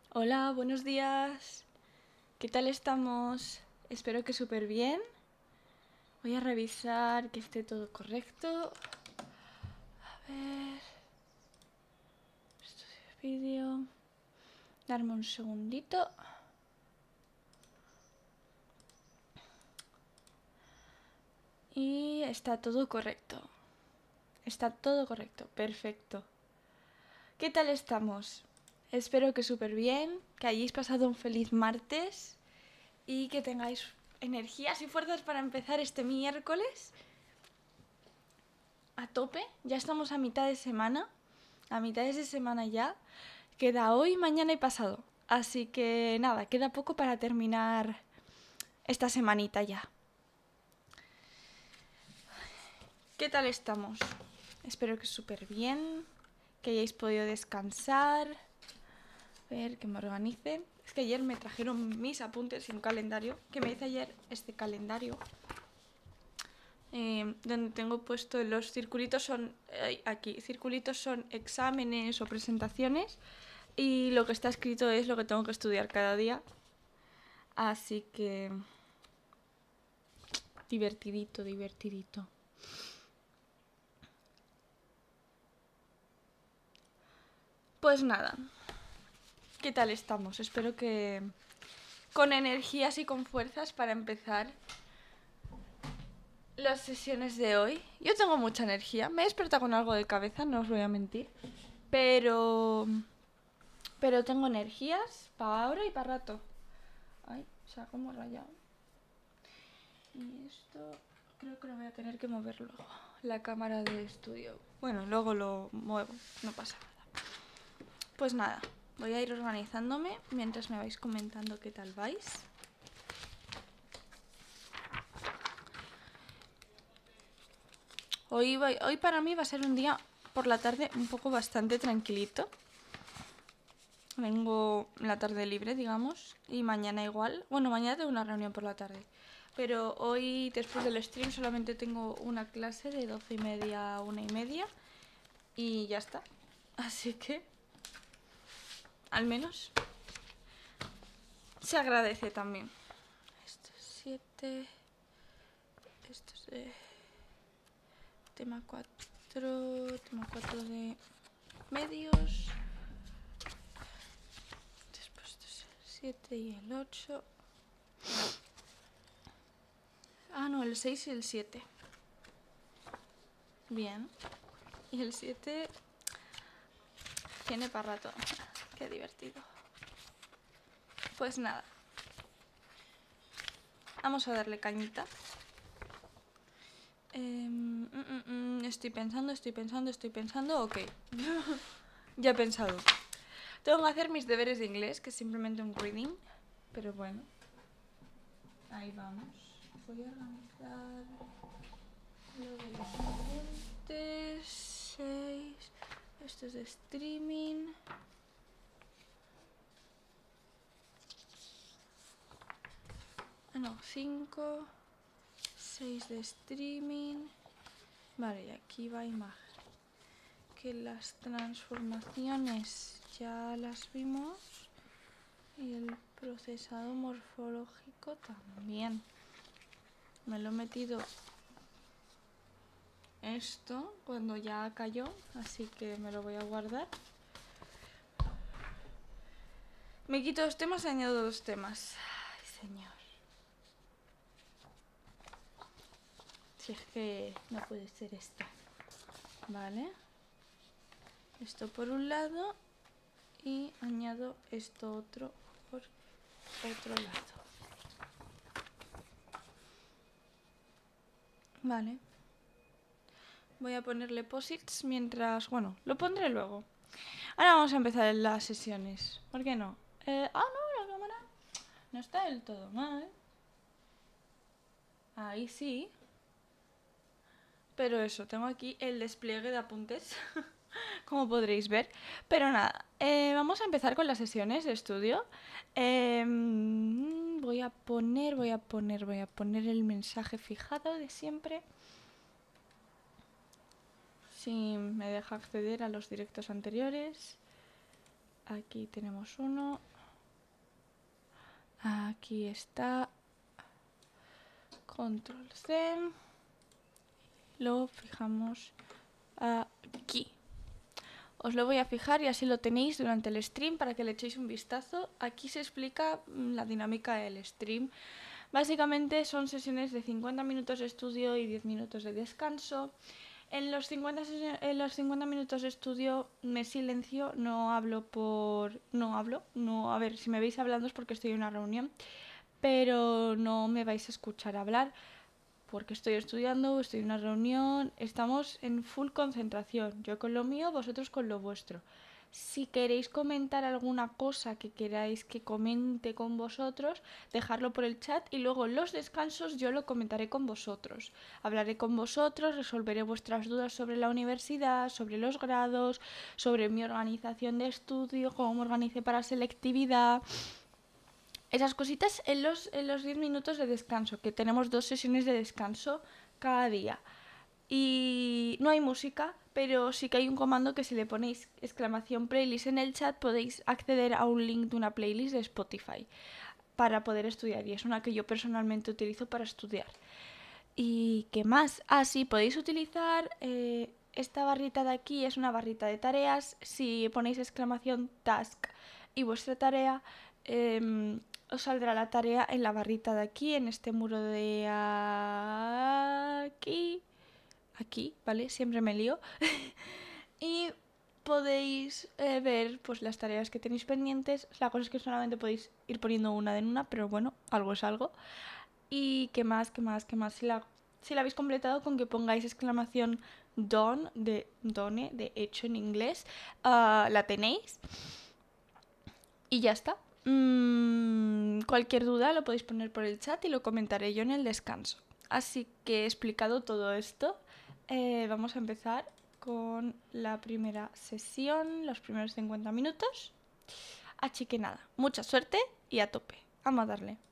Hola, buenos días. ¿Qué tal estamos? Espero que súper bien. Voy a revisar que esté todo correcto. A ver. Estudio vídeo. Darme un segundito. Y está todo correcto. Está todo correcto. Perfecto. ¿Qué tal estamos? Espero que súper bien, que hayáis pasado un feliz martes y que tengáis energías y fuerzas para empezar este miércoles a tope. Ya estamos a mitad de semana. A mitad de semana ya. Queda hoy, mañana y pasado. Así que nada, queda poco para terminar esta semanita ya. ¿Qué tal estamos? Espero que súper bien, que hayáis podido descansar. A ver, que me organice. Es que ayer me trajeron mis apuntes y un calendario, que me hice ayer este calendario. Donde tengo puesto los circulitos son, aquí, circulitos son exámenes o presentaciones y lo que está escrito es lo que tengo que estudiar cada día. Así que divertidito, divertidito. Pues nada, ¿qué tal estamos? Espero que con energías y con fuerzas para empezar las sesiones de hoy. Yo tengo mucha energía, me he despertado con algo de cabeza, no os voy a mentir, pero tengo energías para ahora y para rato. Ay, se ha como rayado. Y esto creo que lo voy a tener que mover luego, la cámara de estudio. Bueno, luego lo muevo, no pasa nada. Pues nada, voy a ir organizándome mientras me vais comentando qué tal vais. Hoy para mí va a ser un día por la tarde un poco bastante tranquilito. Vengo la tarde libre, digamos, y mañana igual. Bueno, mañana tengo una reunión por la tarde. Pero hoy, después del stream, solamente tengo una clase de 12:30 a 1:30 y ya está. Así que, al menos, se agradece también. Esto es 7. Esto es tema 4. Tema 4 de medios. Después esto es el 7 y el 8. Ah, no, el 6 y el 7. Bien. Y el 7 tiene para rato. Qué divertido. Pues nada. Vamos a darle cañita. Estoy pensando. Ok. Ya he pensado. Tengo que hacer mis deberes de inglés, que es simplemente un reading. Pero bueno. Ahí vamos. Voy a organizar lo de los apuntes. 6. Esto es de streaming. No, 5. 6 de streaming. Vale, y aquí va imagen. Que las transformaciones ya las vimos. Y el procesado morfológico también. Me lo he metido esto cuando ya cayó, así que me lo voy a guardar. Me quito 2 temas y añado 2 temas. Ay, señor. Si es que no puede ser esto. Vale. Esto por un lado y añado esto otro por otro lado. Vale. Voy a ponerle posits mientras... Bueno, lo pondré luego. Ahora vamos a empezar las sesiones. ¿Por qué no? No, la cámara no está del todo mal. Ahí sí. Pero eso, tengo aquí el despliegue de apuntes, como podréis ver. Pero nada, vamos a empezar con las sesiones de estudio. Voy a poner el mensaje fijado de siempre. Si me deja acceder a los directos anteriores. Aquí tenemos uno. Aquí está. Control C. Lo fijamos aquí. Os lo voy a fijar y así lo tenéis durante el stream para que le echéis un vistazo. Aquí se explica la dinámica del stream. Básicamente son sesiones de 50 minutos de estudio y 10 minutos de descanso. En los 50 minutos de estudio me silencio, no hablo a ver, si me veis hablando es porque estoy en una reunión, pero no me vais a escuchar hablar porque estoy estudiando, estoy en una reunión, estamos en full concentración, yo con lo mío, vosotros con lo vuestro. Si queréis comentar alguna cosa que queráis que comente con vosotros, dejadlo por el chat y luego en los descansos yo lo comentaré con vosotros. Hablaré con vosotros, resolveré vuestras dudas sobre la universidad, sobre los grados, sobre mi organización de estudio, cómo me organicé para selectividad. Esas cositas en los 10 minutos de descanso, que tenemos 2 sesiones de descanso cada día. Y no hay música, pero sí que hay un comando que si le ponéis exclamación playlist en el chat podéis acceder a un link de una playlist de Spotify para poder estudiar. Y es una que yo personalmente utilizo para estudiar. ¿Y qué más? Ah, sí, podéis utilizar esta barrita de aquí, es una barrita de tareas. Si ponéis exclamación task y vuestra tarea, os saldrá la tarea en la barrita de aquí, en este muro de aquí. Aquí, ¿vale? Siempre me lío. Y podéis ver pues las tareas que tenéis pendientes. La cosa es que solamente podéis ir poniendo una en una, pero bueno, algo es algo. Y qué más, qué más, qué más. Si la habéis completado con que pongáis exclamación done, de done, de hecho en inglés, la tenéis. Y ya está. Cualquier duda lo podéis poner por el chat y lo comentaré yo en el descanso. Así que explicado todo esto, vamos a empezar con la primera sesión, los primeros 50 minutos. Así que nada, mucha suerte y a tope. Vamos a darle.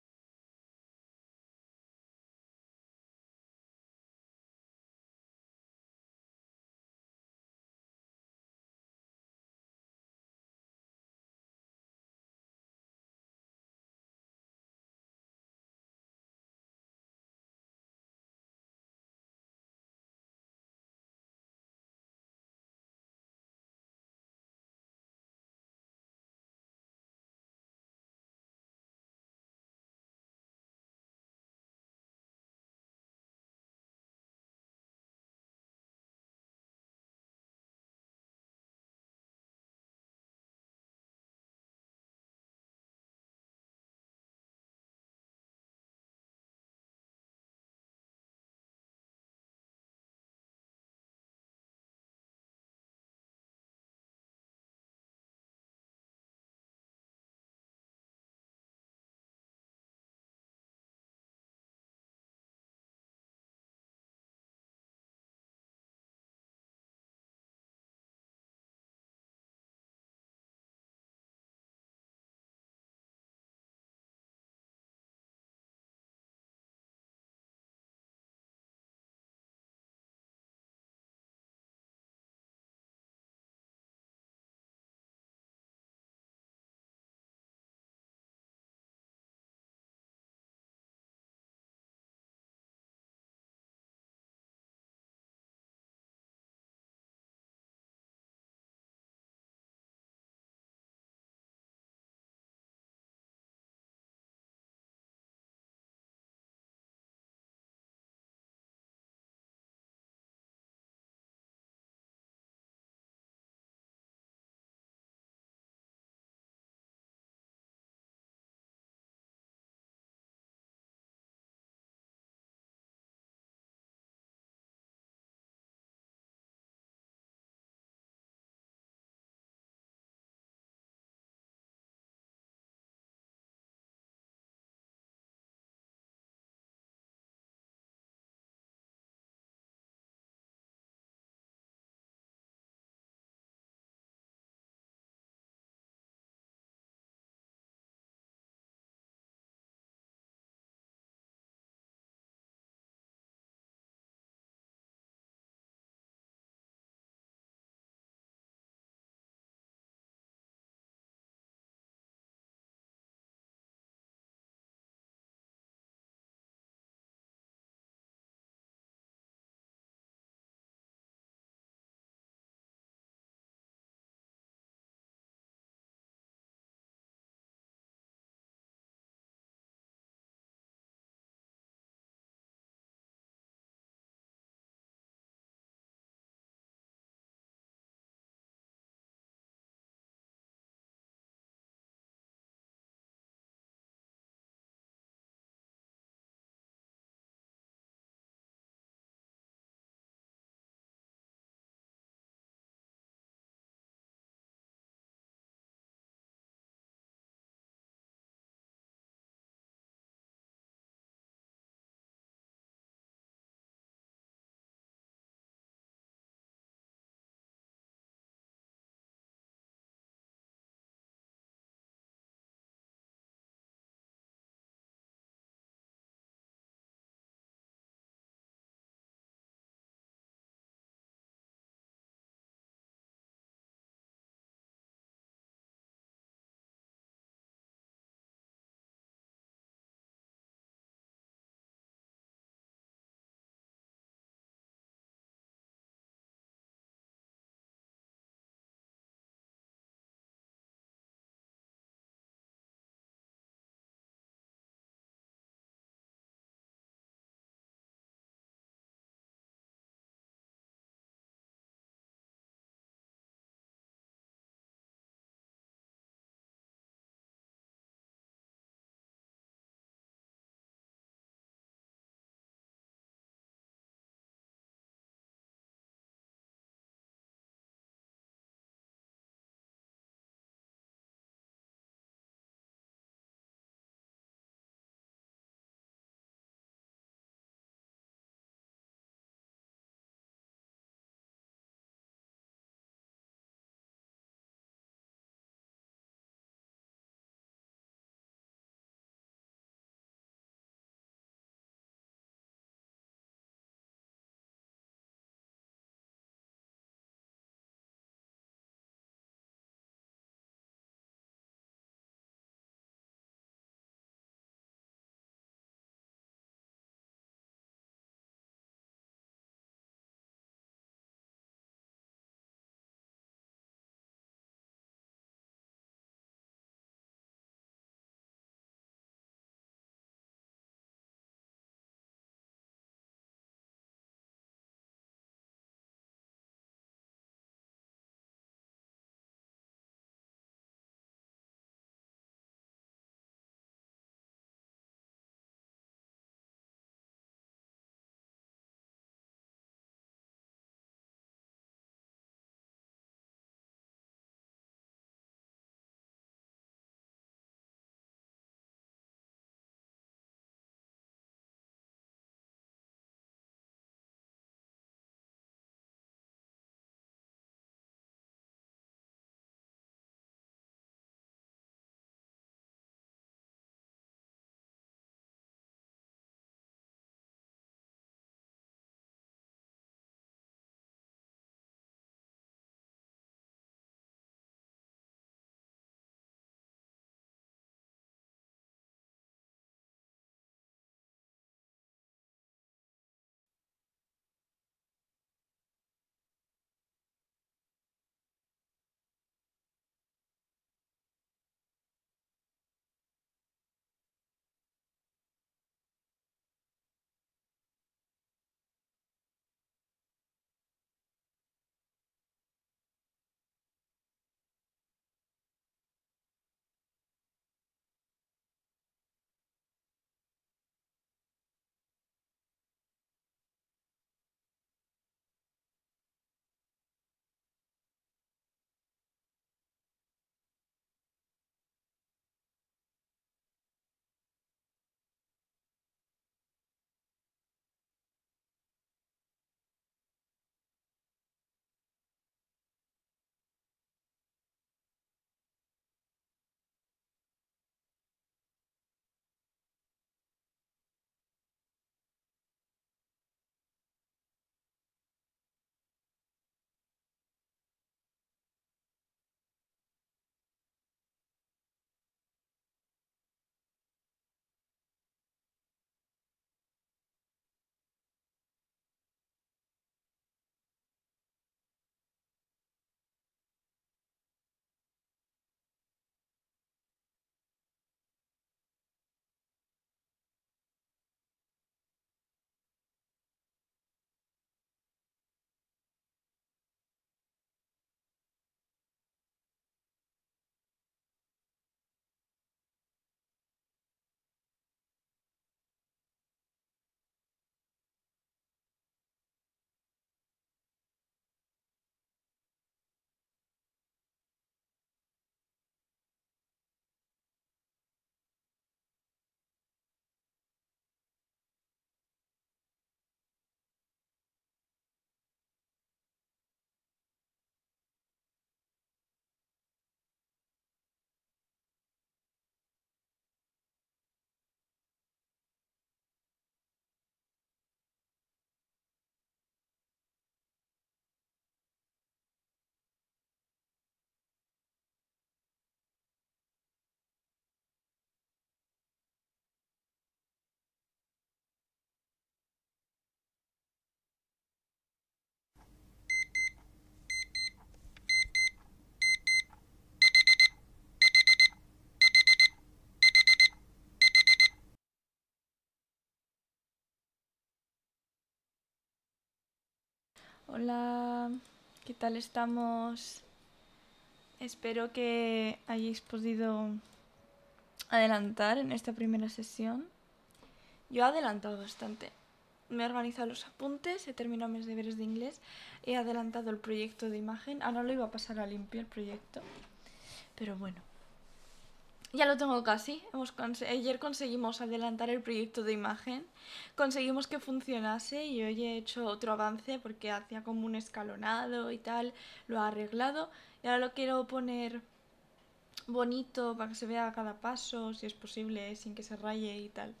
Hola, ¿qué tal estamos? Espero que hayáis podido adelantar en esta primera sesión. Yo he adelantado bastante. Me he organizado los apuntes, he terminado mis deberes de inglés, he adelantado el proyecto de imagen. Ahora lo iba a pasar a limpio el proyecto, pero bueno. Ya lo tengo casi. Ayer conseguimos adelantar el proyecto de imagen. Conseguimos que funcionase y hoy he hecho otro avance porque hacía como un escalonado y tal. Lo he arreglado y ahora lo quiero poner bonito para que se vea cada paso, si es posible, sin que se raye y tal.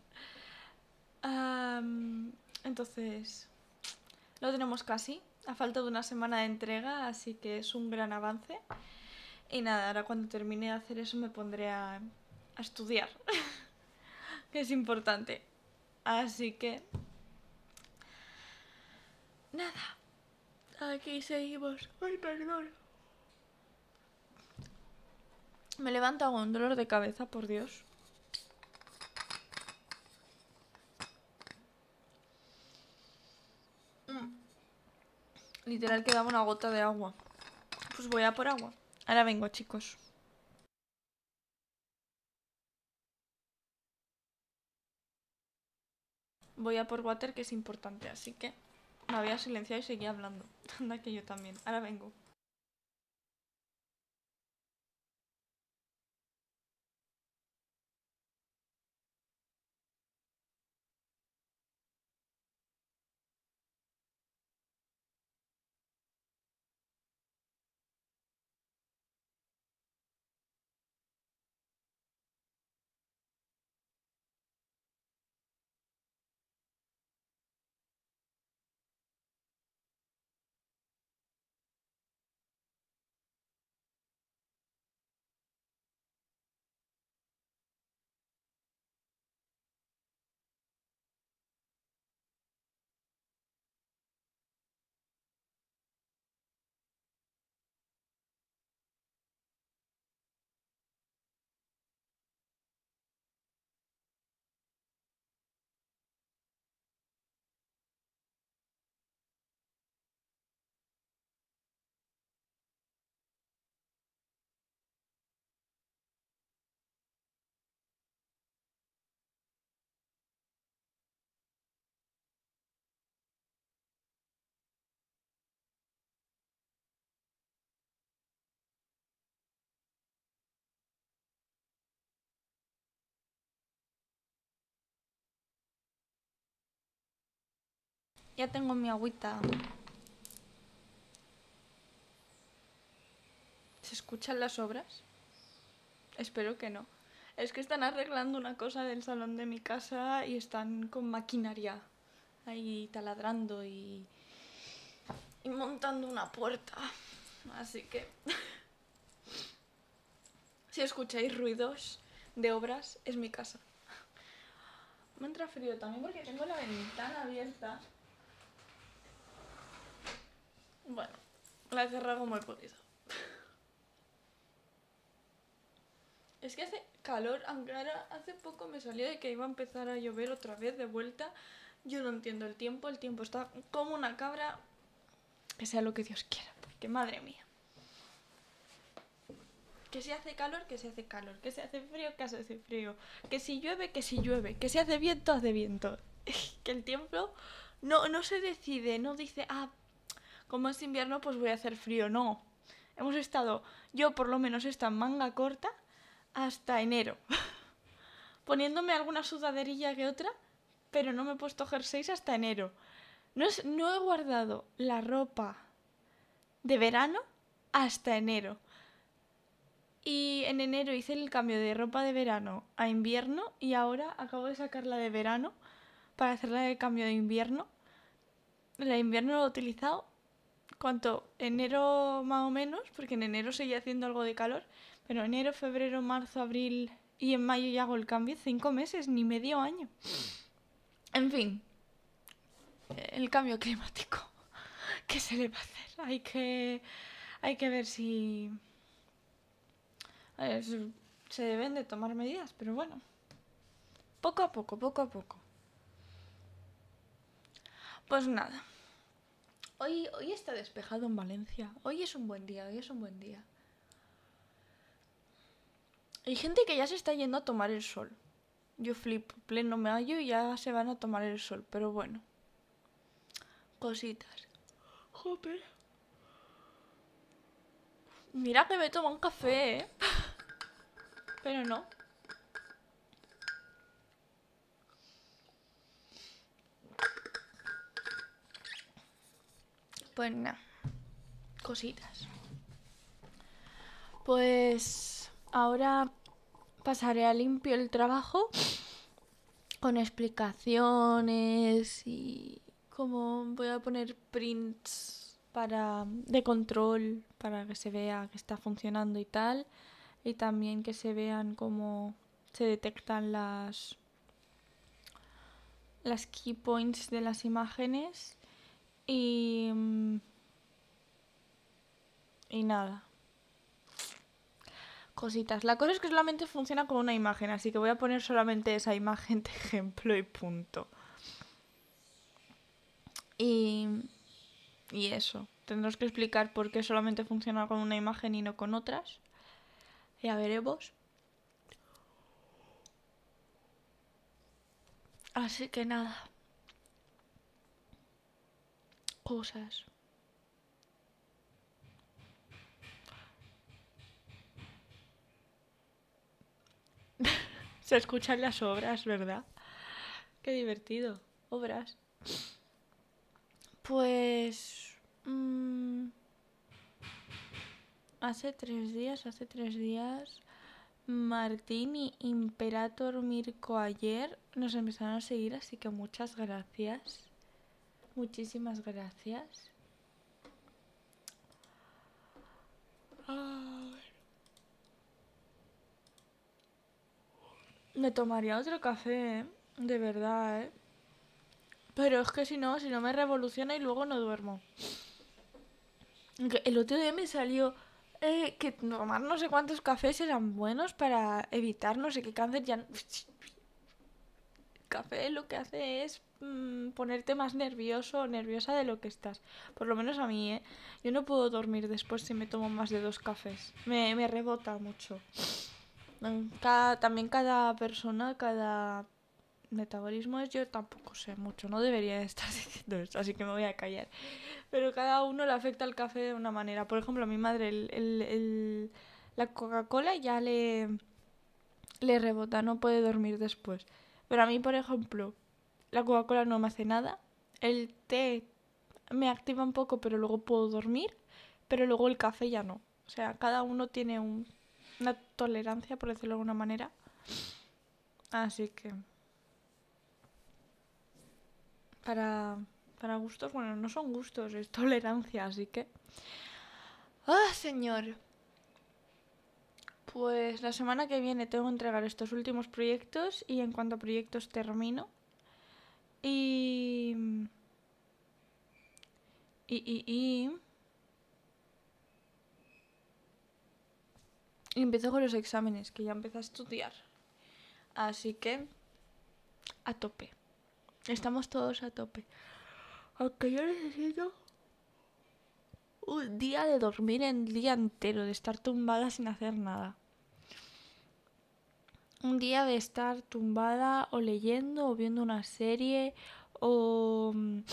Entonces, lo tenemos casi. A falta de una semana de entrega, así que es un gran avance. Y nada, ahora cuando termine de hacer eso me pondré a estudiar, que es importante. Así que... Nada, aquí seguimos. Ay, perdón. Me levanta con un dolor de cabeza, por Dios. Literal quedaba una gota de agua. Pues voy a por agua. Ahora vengo, chicos. Voy a por water, que es importante, así que me había silenciado y seguía hablando. Anda que yo también. Ahora vengo. Ya tengo mi agüita. ¿Se escuchan las obras? Espero que no. Es que están arreglando una cosa del salón de mi casa y están con maquinaria ahí taladrando y montando una puerta. Así que si escucháis ruidos de obras, es mi casa. Me entra frío también porque tengo la ventana abierta. Bueno, la he cerrado como he podido. Es que hace calor, aunque ahora hace poco me salió de que iba a empezar a llover otra vez de vuelta. Yo no entiendo el tiempo está como una cabra. Que sea lo que Dios quiera, porque madre mía. Que si hace calor, que se hace calor. Que se hace frío, que se hace frío. Que si llueve, que si llueve. Que si hace viento, hace viento. Que el tiempo no se decide, no dice, como es invierno, pues voy a hacer frío. No. Hemos estado, yo por lo menos, esta manga corta hasta enero. Poniéndome alguna sudaderilla que otra, pero no me he puesto jerseys hasta enero. No he guardado la ropa de verano hasta enero. Y en enero hice el cambio de ropa de verano a invierno y ahora acabo de sacarla de verano para hacerla de cambio de invierno. La de invierno lo he utilizado cuanto enero más o menos, porque en enero seguía haciendo algo de calor, pero enero, febrero, marzo, abril y en mayo ya hago el cambio, 5 meses, ni medio año. En fin, el cambio climático. ¿Qué se le va a hacer? Hay que ver si... se deben de tomar medidas, pero bueno. Poco a poco, poco a poco. Pues nada. Hoy está despejado en Valencia. Hoy es un buen día, hoy es un buen día. Hay gente que ya se está yendo a tomar el sol. Yo flipo, pleno mayo y ya se van a tomar el sol, pero bueno. Cositas. Joder. Mira que me tomo un café, ¿eh? Pero no. Pues nada. Cositas. Pues ahora pasaré a limpio el trabajo con explicaciones y como voy a poner prints de control para que se vea que está funcionando y tal, y también que se vean cómo se detectan las key points de las imágenes y nada. Cositas. La cosa es que solamente funciona con una imagen, así que voy a poner solamente esa imagen de ejemplo y punto. Y eso. Tendrás que explicar por qué solamente funciona con una imagen y no con otras. Ya veremos. Así que nada. Cosas. Se escuchan las obras, ¿verdad? Qué divertido. Obras. Pues... hace 3 días, Martín y Imperator Mirko ayer nos empezaron a seguir, así que muchas gracias. Muchísimas gracias. Me tomaría otro café, ¿eh? De verdad, ¿eh? Pero es que si no me revoluciona y luego no duermo. El otro día me salió que tomar no sé cuántos cafés eran buenos para evitar no sé qué cáncer. Ya... El café lo que hace es ponerte más nervioso o nerviosa de lo que estás. Por lo menos a mí, ¿eh? Yo no puedo dormir después si me tomo más de 2 cafés. Me rebota mucho. También cada persona, cada metabolismo es, yo tampoco sé mucho, no debería estar diciendo esto, así que me voy a callar. Pero cada uno le afecta el café de una manera. Por ejemplo, a mi madre la Coca-Cola ya le rebota, no puede dormir después. Pero a mí, por ejemplo, la Coca-Cola no me hace nada. El té me activa un poco, pero luego puedo dormir. Pero luego el café ya no. O sea, cada uno tiene una tolerancia, por decirlo de alguna manera. Así que... Para gustos, bueno, no son gustos, es tolerancia, así que... ¡Ah, señor! Pues la semana que viene tengo que entregar estos últimos proyectos y en cuanto a proyectos termino. Y... Y empiezo con los exámenes, que ya empecé a estudiar. Así que... A tope. Estamos todos a tope. Aunque yo necesito un día de dormir el día entero, de estar tumbada sin hacer nada. Un día de estar tumbada o leyendo o viendo una serie o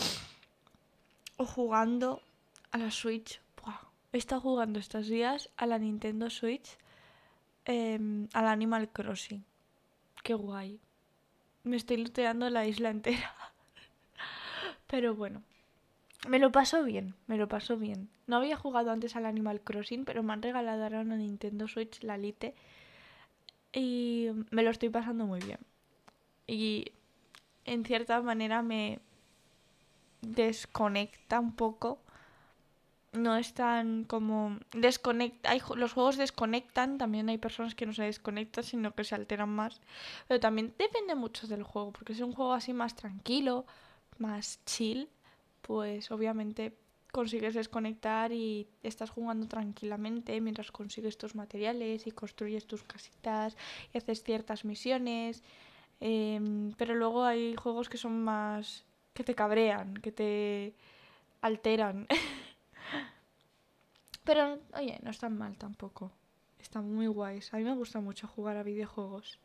jugando a la Switch. Buah. He estado jugando estos días a la Nintendo Switch, al Animal Crossing. Qué guay. Me estoy looteando la isla entera. Pero bueno, me lo paso bien, me lo paso bien. No había jugado antes al Animal Crossing, pero me han regalado ahora una Nintendo Switch, la Lite, y me lo estoy pasando muy bien. Y en cierta manera me desconecta un poco. No es tan como... los juegos desconectan, también hay personas que no se desconectan, sino que se alteran más. Pero también depende mucho del juego, porque si es un juego así más tranquilo, más chill, pues obviamente consigues desconectar y estás jugando tranquilamente mientras consigues tus materiales y construyes tus casitas y haces ciertas misiones. Pero luego hay juegos que son más... que te cabrean, que te alteran. Pero, oye, no están mal tampoco. Están muy guays. A mí me gusta mucho jugar a videojuegos.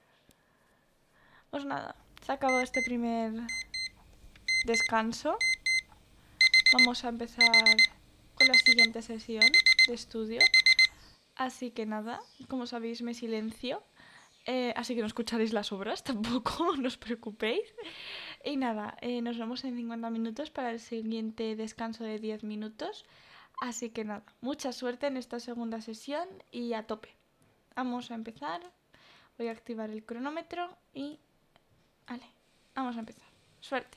Pues nada, se acabó este primer descanso. Vamos a empezar con la siguiente sesión de estudio. Así que nada, como sabéis me silencio. Así que no escucharéis las obras tampoco, no os preocupéis. Y nada, nos vemos en 50 minutos para el siguiente descanso de 10 minutos. Así que nada, mucha suerte en esta segunda sesión y a tope. Vamos a empezar. Voy a activar el cronómetro y... Vale, vamos a empezar. Suerte.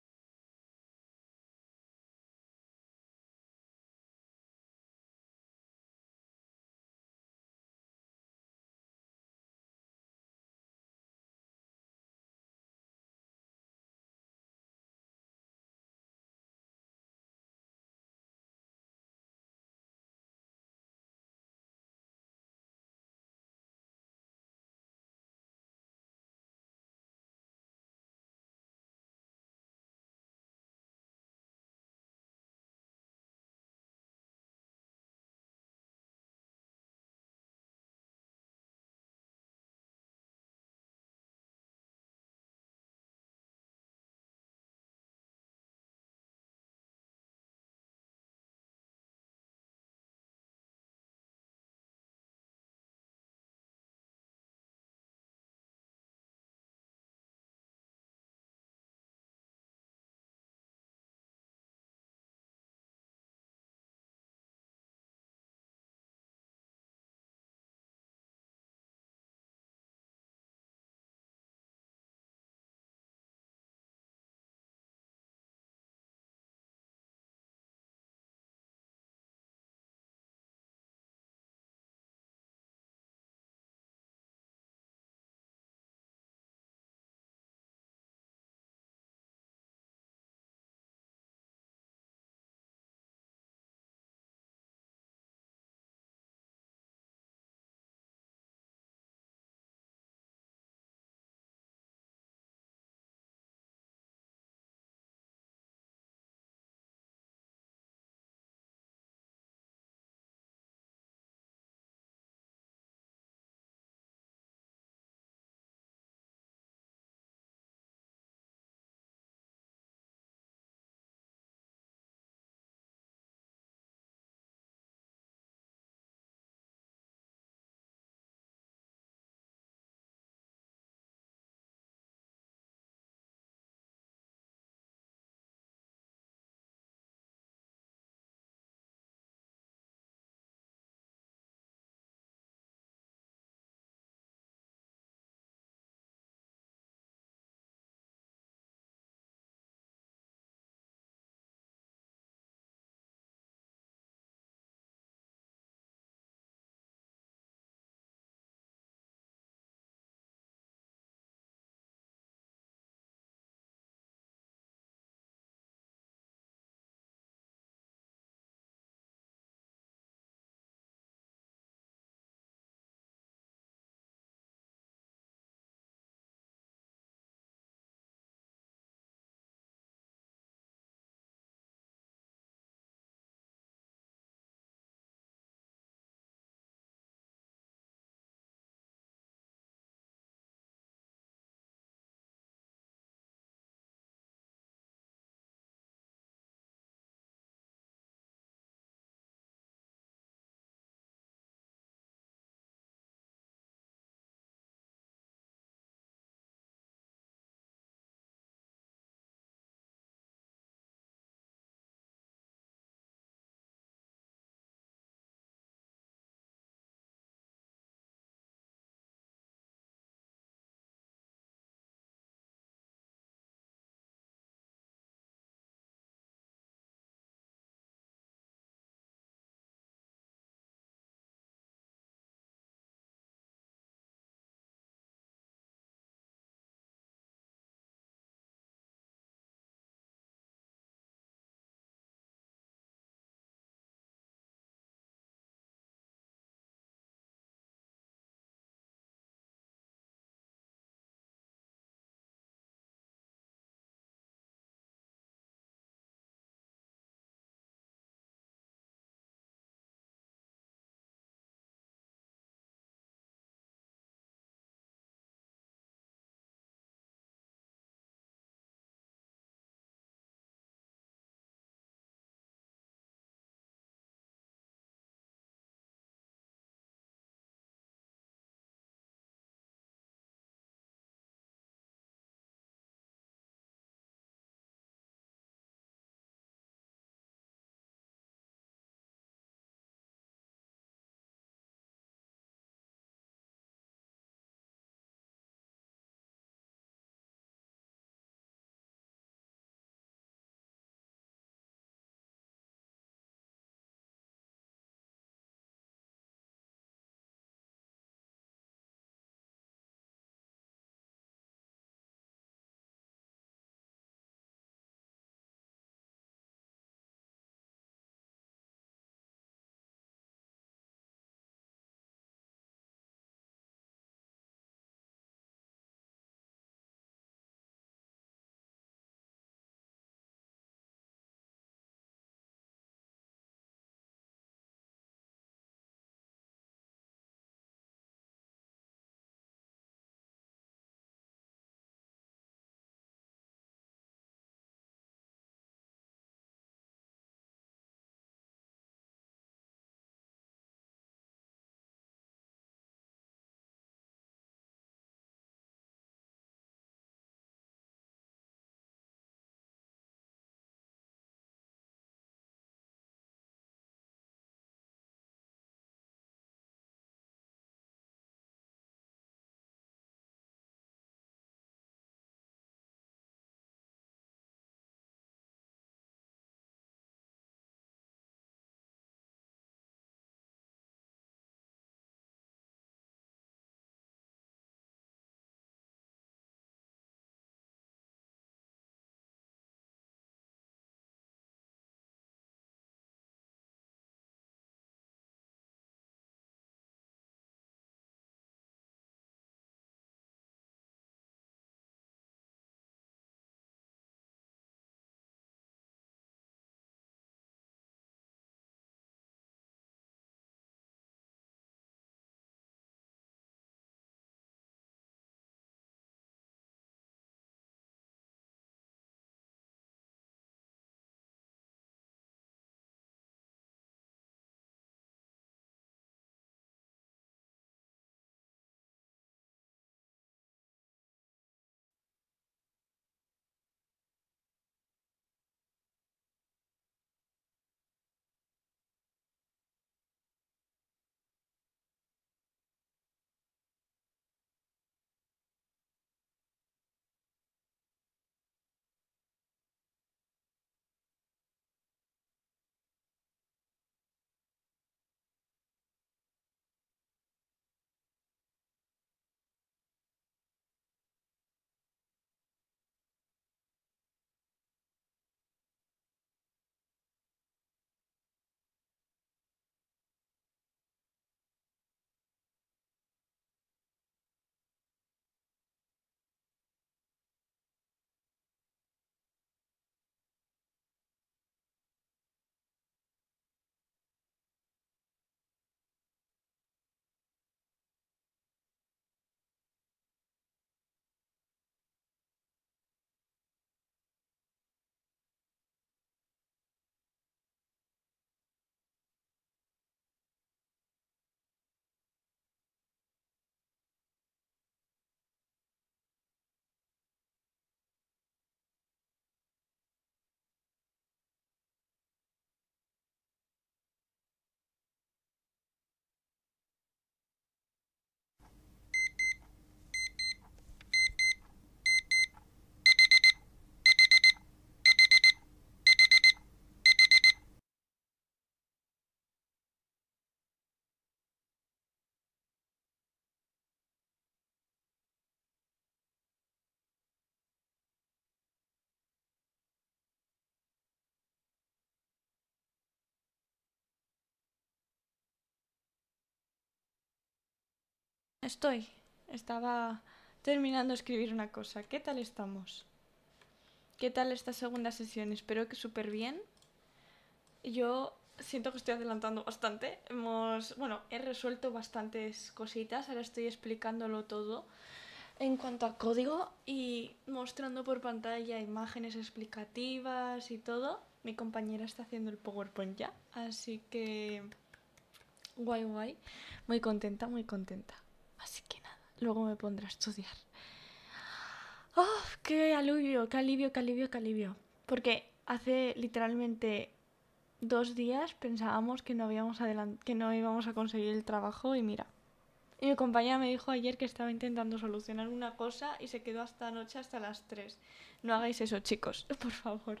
Estaba terminando de escribir una cosa. ¿Qué tal estamos? ¿Qué tal esta segunda sesión? Espero que súper bien. Yo siento que estoy adelantando bastante. He resuelto bastantes cositas. Ahora estoy explicándolo todo en cuanto a código y mostrando por pantalla imágenes explicativas y todo. Mi compañera está haciendo el PowerPoint ya. Así que... guay, guay. Muy contenta, muy contenta. Así que nada, luego me pondré a estudiar. ¡Oh, qué alivio, qué alivio, qué alivio, qué alivio! Porque hace literalmente 2 días pensábamos que que no íbamos a conseguir el trabajo y mira. Y mi compañera me dijo ayer que estaba intentando solucionar una cosa y se quedó hasta anoche hasta las 3. No hagáis eso, chicos, por favor.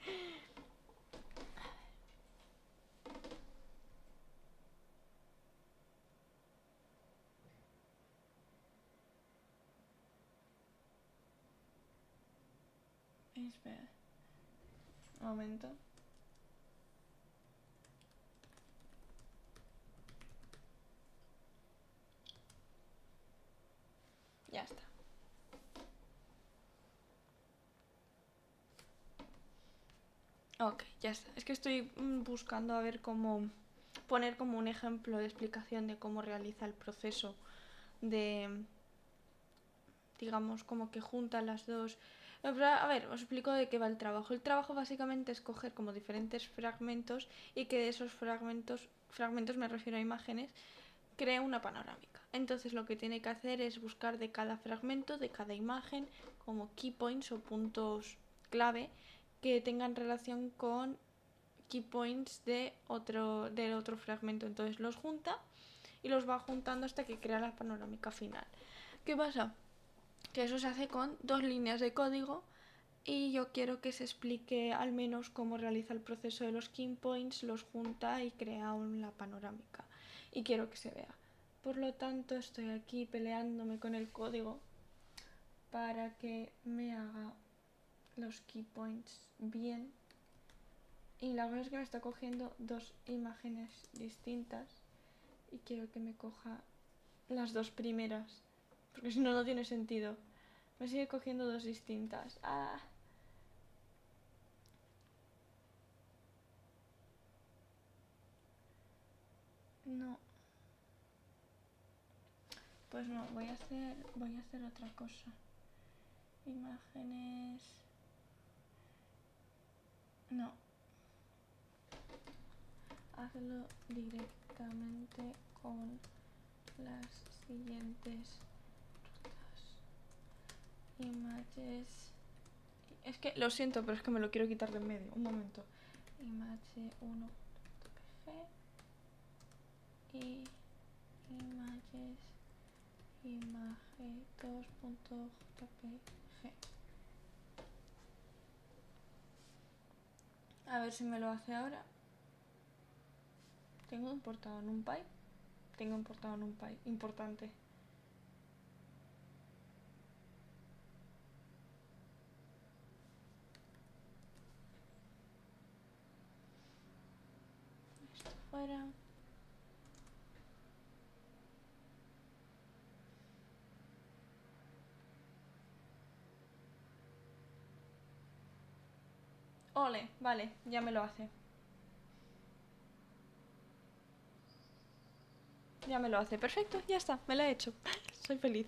Espera, un momento. Ya está. Ok, ya está. Es que estoy buscando a ver cómo poner como un ejemplo de explicación de cómo realiza el proceso de, digamos, como que junta las dos. A ver, os explico de qué va el trabajo. El trabajo básicamente es coger como diferentes fragmentos y que de esos fragmentos me refiero a imágenes, crea una panorámica. Entonces lo que tiene que hacer es buscar de cada fragmento, de cada imagen, como key points o puntos clave que tengan relación con key points del otro fragmento. Entonces los junta y los va juntando hasta que crea la panorámica final. ¿Qué pasa? Que eso se hace con 2 líneas de código y yo quiero que se explique al menos cómo realiza el proceso de los key points, los junta y crea la panorámica. Y quiero que se vea. Por lo tanto, estoy aquí peleándome con el código para que me haga los key points bien. Y la verdad es que me está cogiendo 2 imágenes distintas y quiero que me coja las 2 primeras, porque si no, no tiene sentido. Me sigue cogiendo 2 distintas. ¡Ah! No. Pues no, voy a hacer otra cosa. Imágenes. No. Hazlo directamente con las siguientes rutas. Images. Es que lo siento, pero es que me lo quiero quitar de en medio. Un momento. Image1.pg y images image2.jpg. A ver si me lo hace ahora. Tengo importado NumPy. Importante. Esto fuera. Ole, vale, ya me lo hace. Ya me lo hace. Perfecto, ya está, me lo he hecho. Soy feliz.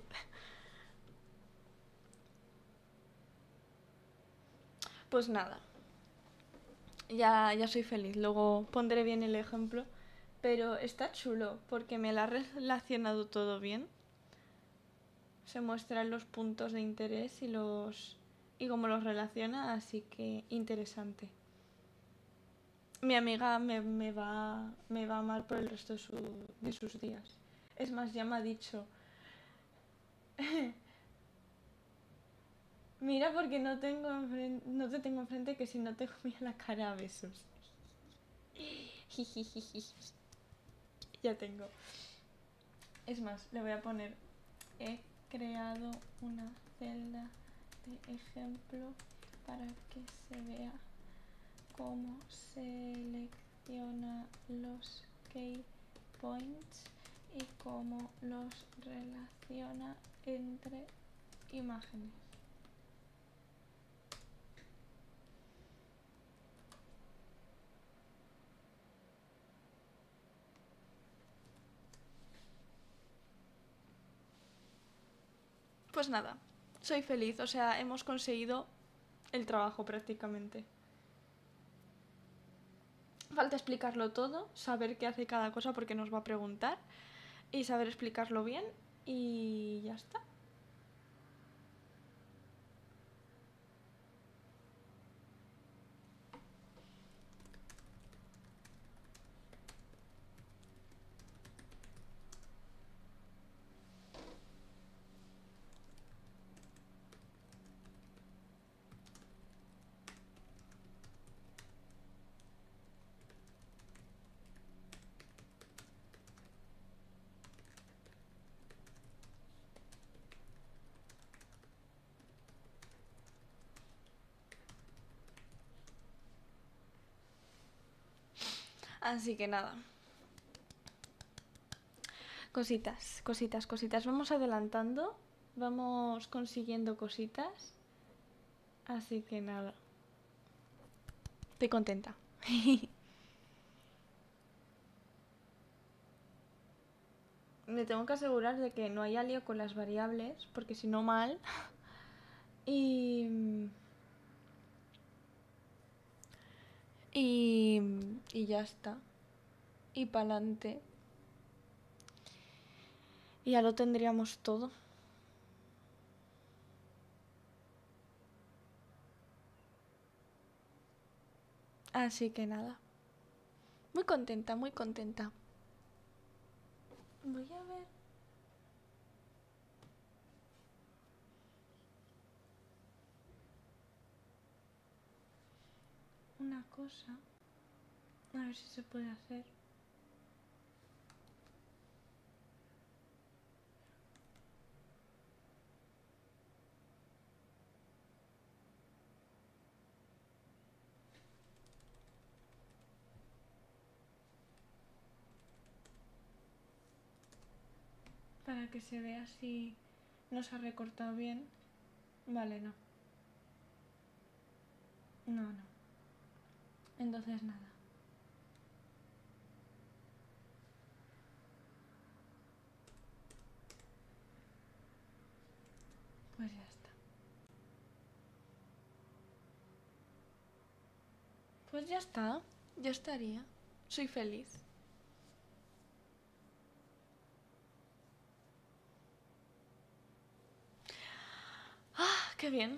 Pues nada. Ya soy feliz. Luego pondré bien el ejemplo. Pero está chulo porque me la ha relacionado todo bien. Se muestran los puntos de interés y cómo los relaciona, así que interesante. Mi amiga me va a amar por el resto de sus días. Es más, ya me ha dicho, mira porque no te tengo enfrente que si no te comía la cara a besos. Ya tengo. Es más, le voy a poner, he creado una celda de ejemplo para que se vea cómo selecciona los key points y cómo los relaciona entre imágenes. Pues nada, soy feliz, o sea, hemos conseguido el trabajo prácticamente. Falta explicarlo todo, saber qué hace cada cosa porque nos va a preguntar y saber explicarlo bien y ya está. Así que nada. Cositas, cositas, cositas. Vamos adelantando, vamos consiguiendo cositas. Así que nada. Estoy contenta. Me tengo que asegurar de que no haya lío con las variables, porque si no mal. Y... y ya está. Y pa'lante. Y ya lo tendríamos todo. Así que nada. Muy contenta, muy contenta. Voy a ver. Una cosa. A ver si se puede hacer. Para que se vea si nos ha recortado bien. Vale, no. No, no. Entonces nada. Pues ya está. Pues ya está. Ya estaría. Soy feliz. ¡Ah, qué bien!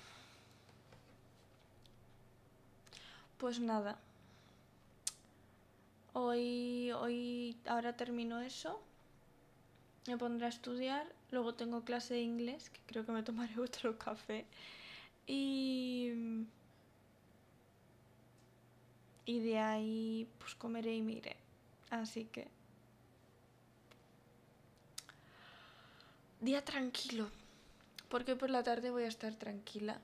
Pues nada. Ahora termino eso. Me pondré a estudiar. Luego tengo clase de inglés, que creo que me tomaré otro café. Y... y de ahí pues comeré y me iré. Así que... día tranquilo. Porque por la tarde voy a estar tranquila.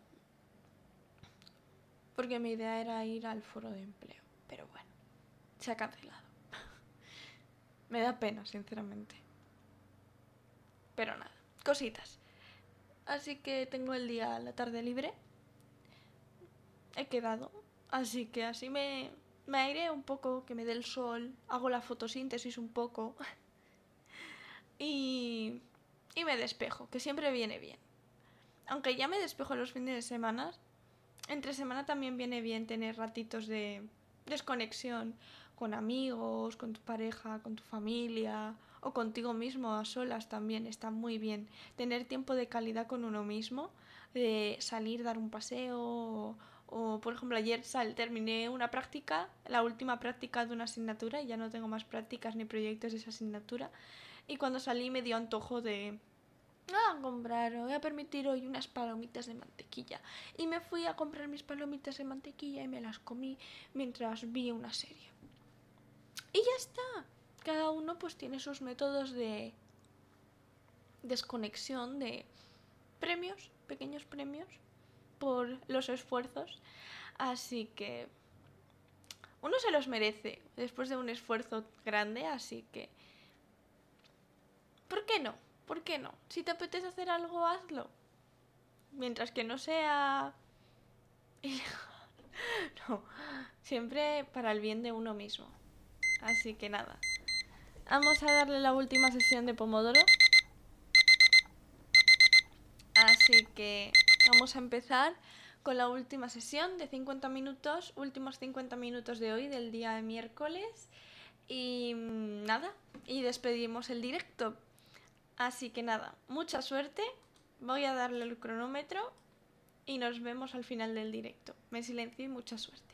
Porque mi idea era ir al foro de empleo. Pero bueno, se ha cancelado. Me da pena, sinceramente. Pero nada, cositas. Así que tengo el día, la tarde libre. He quedado. Así que así me aireo un poco, que me dé el sol. Hago la fotosíntesis un poco. y me despejo, que siempre viene bien. Aunque ya me despejo los fines de semana, entre semana también viene bien tener ratitos de desconexión con amigos, con tu pareja, con tu familia o contigo mismo a solas también está muy bien. Tener tiempo de calidad con uno mismo, de salir, dar un paseo o por ejemplo ayer terminé una práctica, la última práctica de una asignatura y ya no tengo más prácticas ni proyectos de esa asignatura y cuando salí me dio antojo de voy a permitir hoy unas palomitas de mantequilla. Y me fui a comprar mis palomitas de mantequilla y me las comí mientras vi una serie. Y ya está. Cada uno pues tiene sus métodos de desconexión, de premios, pequeños premios, por los esfuerzos. Así que uno se los merece después de un esfuerzo grande, así que ¿Por qué no? ¿Por qué no? Si te apetece hacer algo, hazlo. Mientras que no sea... No, siempre para el bien de uno mismo. Así que nada. Vamos a darle la última sesión de Pomodoro. Así que vamos a empezar con la última sesión de 50 minutos, últimos 50 minutos de hoy, del día de miércoles. Y nada, y despedimos el directo. Así que nada, mucha suerte. Voy a darle el cronómetro y nos vemos al final del directo. Me silencio y mucha suerte.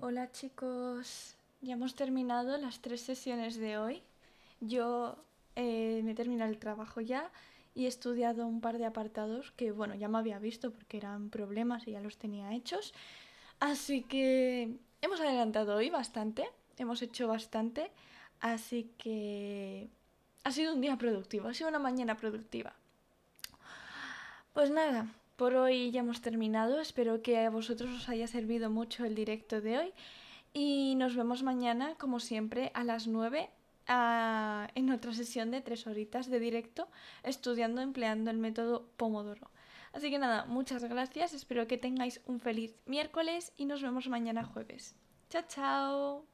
Hola chicos, ya hemos terminado las 3 sesiones de hoy. Yo me he terminado el trabajo ya y he estudiado un par de apartados que, bueno, ya me había visto porque eran problemas y ya los tenía hechos. Así que hemos adelantado hoy bastante, hemos hecho bastante, así que ha sido un día productivo, ha sido una mañana productiva. Pues nada, por hoy ya hemos terminado, espero que a vosotros os haya servido mucho el directo de hoy. Y nos vemos mañana, como siempre, a las 9 en otra sesión de 3 horitas de directo, estudiando empleando el método Pomodoro. Así que nada, muchas gracias, espero que tengáis un feliz miércoles y nos vemos mañana jueves. Chao, chao.